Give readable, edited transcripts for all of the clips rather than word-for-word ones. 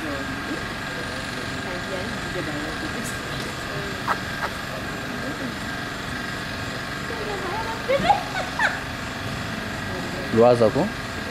Luas aku.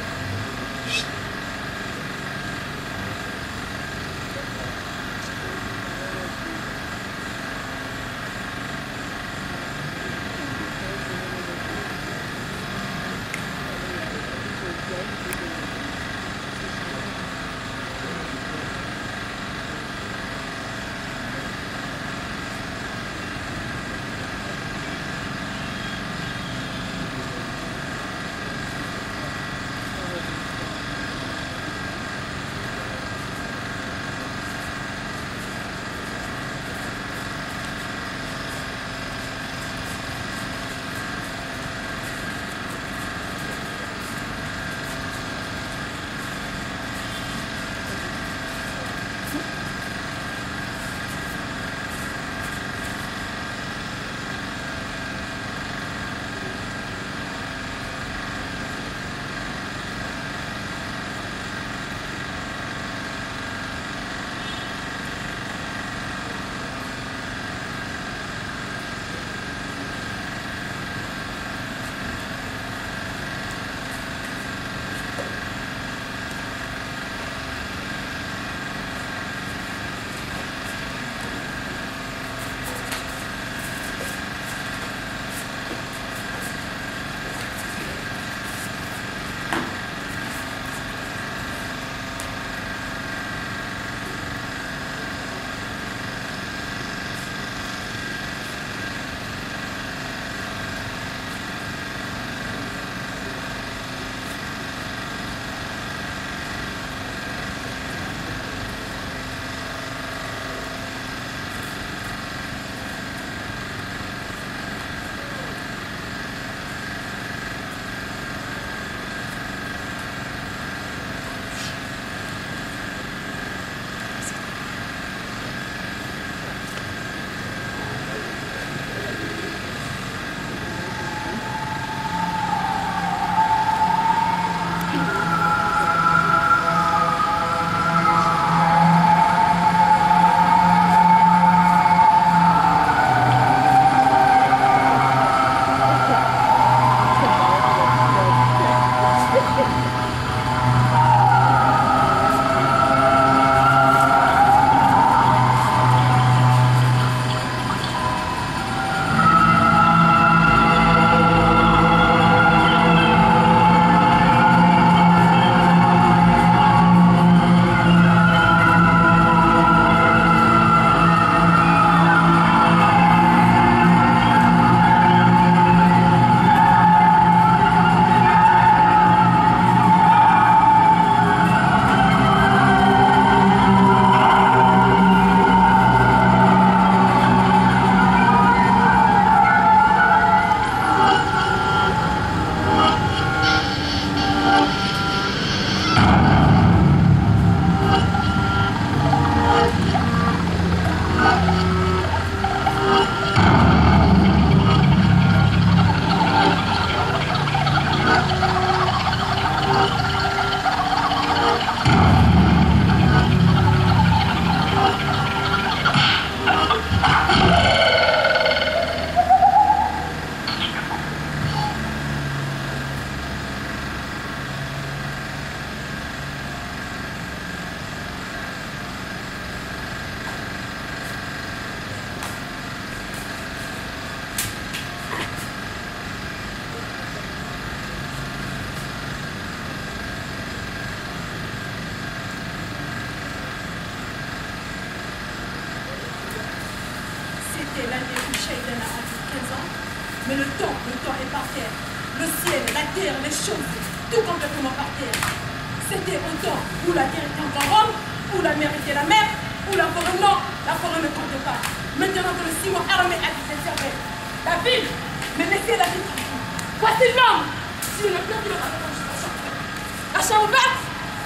C'était l'année où Shaydana a 15 ans, mais le temps est par terre. Le ciel, la terre, les choses, tout complètement par terre. C'était au temps où la terre était encore Rome, où la mer était la mer, où la forêt non, la forêt ne compte pas. Maintenant que le ciment armé a dit cette cervelle, la ville, mais laissez la ville tranquille. Voici l'homme, si le peuple le raconte jusqu'à chaque fois. La chambre ouverte.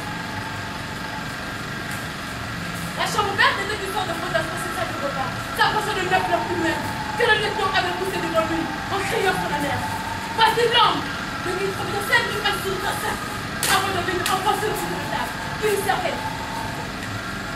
La chambre ouverte était une sorte de fondation, c'est ça du repas. Ça concerne le 9 heures plus même, que le lieutenant avait poussé devant lui, en criant sur la mer. Voici l'homme, le ministre de scène du passe sur le sac, avant de venir enfoncer le bout de la table, une cervelle.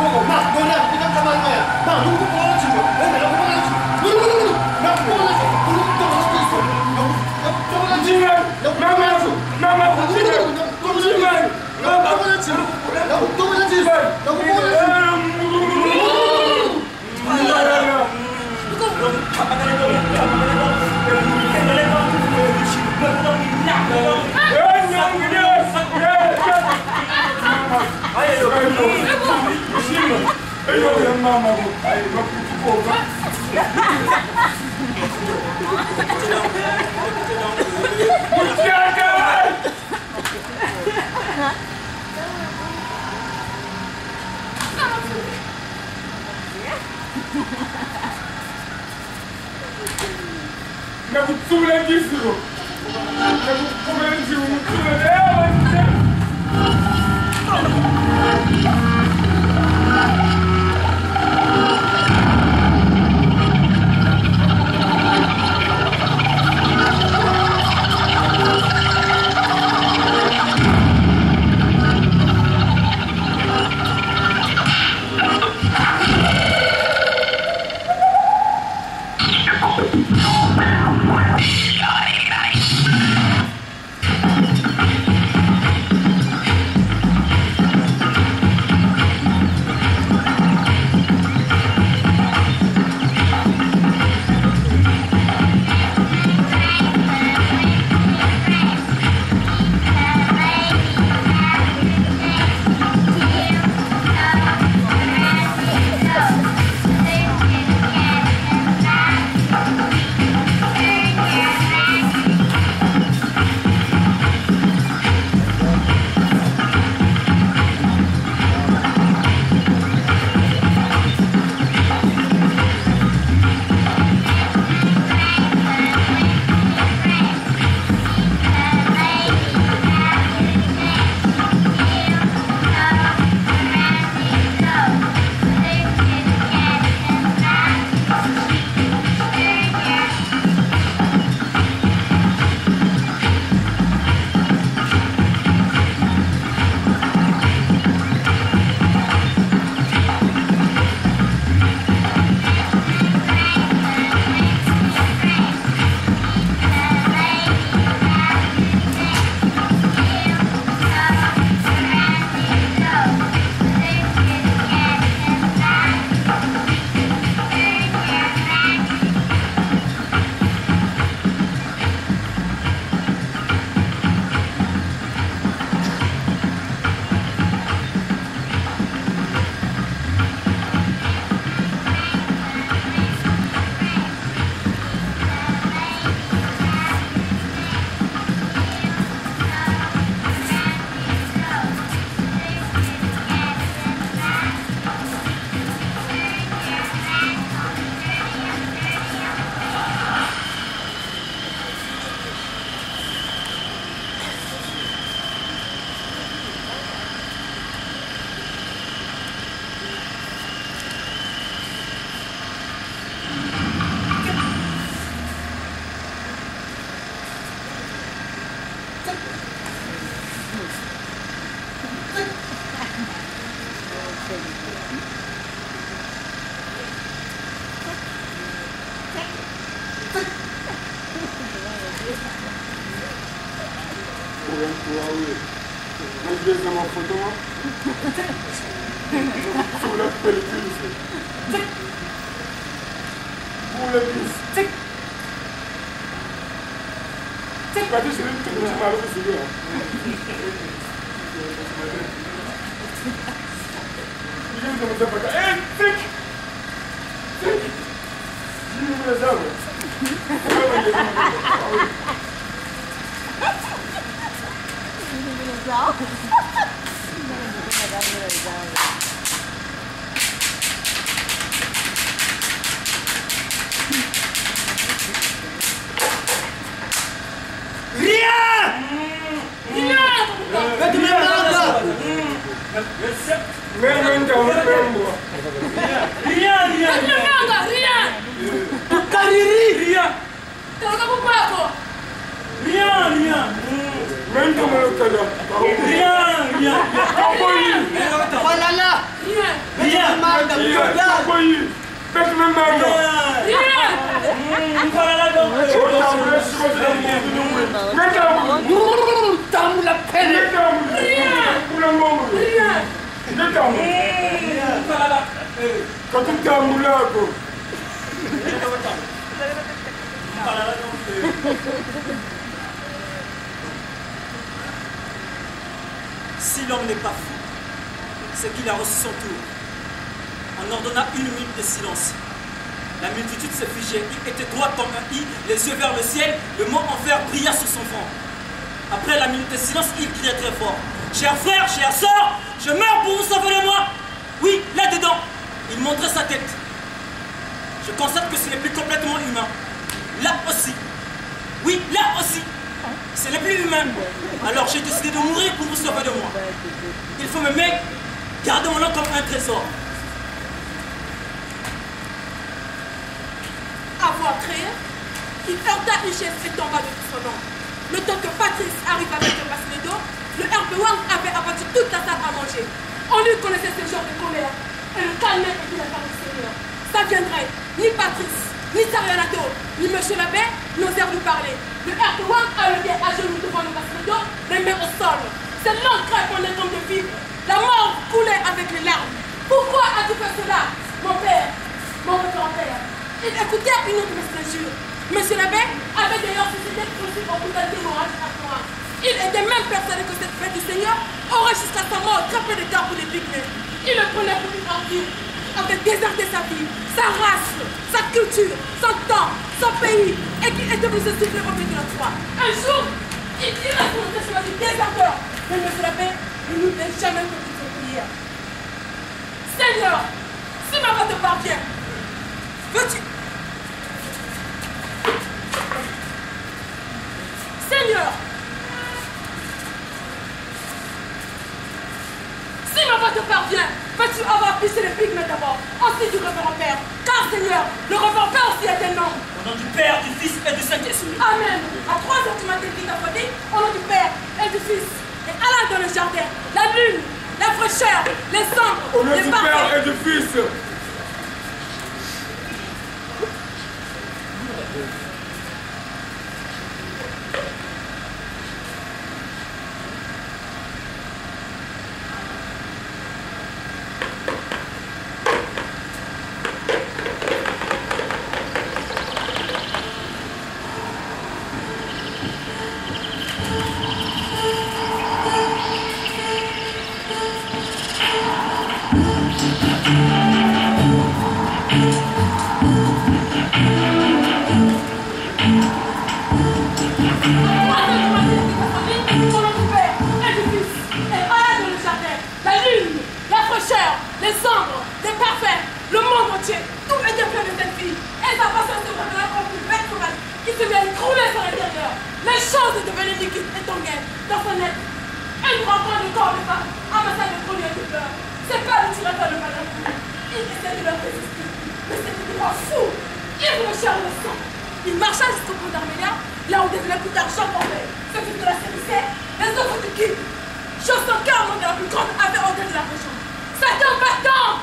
Rien. Voilà là. Rien. Rien. Tamu la pelle. Si l'homme n'est pas fou, c'est qu'il a reçu son tour. On ordonna une minute de silence. La multitude se figeait, il était droit comme un i, les yeux vers le ciel, le mot enfer brilla sur son front. Après la minute de silence, il criait très fort. Chers frères, chères sœurs, je meurs pour vous sauver de moi. Oui, là-dedans. Il montrait sa tête. Je constate que ce n'est plus complètement humain. Là aussi. Oui, là aussi. Ce n'est plus humain. Alors j'ai décidé de mourir pour vous sauver de moi. Il faut m'aimer, garder mon nom comme un trésor. Avoir créé, il heurta une chaise et tomba de tout son nom. Le temps que Patrice arrive avec le bassinet d'eau, le RP1 avait abattu toute la salle à manger. On lui connaissait ce genre de colère et le calmait et dit la part du Seigneur. Ça viendrait, ni Patrice, ni Sarianato, ni Monsieur l'abbé n'osèrent lui parler. Le RP1 a levé à genoux devant le bassinet d'eau, les mains au sol. C'est l'encre qu'on est comme de vivre. La mort coulait avec les larmes. Pourquoi as-tu fait cela, mon père, mon grand-père? Il écoutait une autre mesure. Monsieur l'abbé avait d'ailleurs suscité aussi au bout d'un témoignage à moi. Il était même persuadé que cette fête du Seigneur aurait jusqu'à sa mort très peu de temps pour les pygmées. Il le prenait pour une ordure, avait déserté sa vie, sa race, sa culture, son temps, son pays, et qu'il était venu se souffler au milieu de la foi. Un jour, il irait pour le chemin du déserteur. Mais monsieur l'abbé ne nous laisse jamais que de prière. Seigneur, si ma voix te parvient, veux-tu... Seigneur, si ma voix te parvient, peux-tu avoir pissé les pygmées d'abord, ensuite du révérend Père? Car Seigneur, le révérend Père aussi est un homme. Au nom du Père, du Fils et du Saint-Esprit. Amen. À 3 heures du matin, il t'a dit, au nom du Père et du Fils. Et Allah dans le jardin, la lune, la fraîcheur, les cendres, Au nom les du parfums. Père et du Fils. Les cendres, les parfums, le monde entier, tout était plein de cette fille. Et sa patience se révéla comme une bête sauvage qui se vient écrouler sur l'intérieur. Les choses devenaient liquides et tonguaient dans son être. Une rencontre de corps de femme amassée de produits et de pleurs. C'est pas le tirer par le malheur. Il essaie de leur résister, mais c'était des rois fous. Il voulait chair le sang. Il marcha jusqu'au pont d'Armélia, là où devenait plus tard Jean Corbeil. Ceux qui la sérissaient, les autres du qui. Chose son cœur de la plus grande affaire au de la région. Satan battant!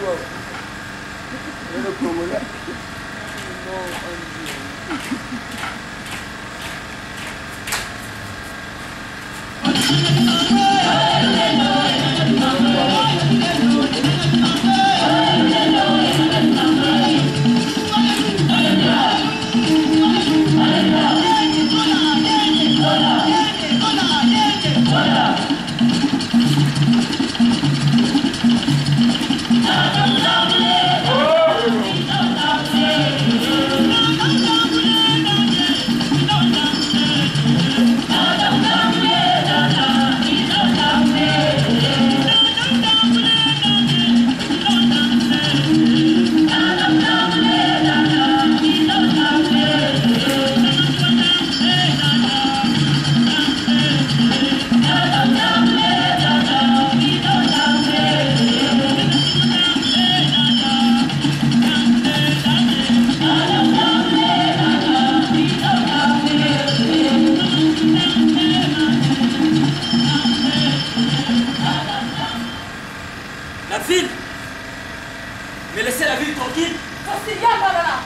La ville. Mais laissez la ville tranquille. Fastidia, Malala.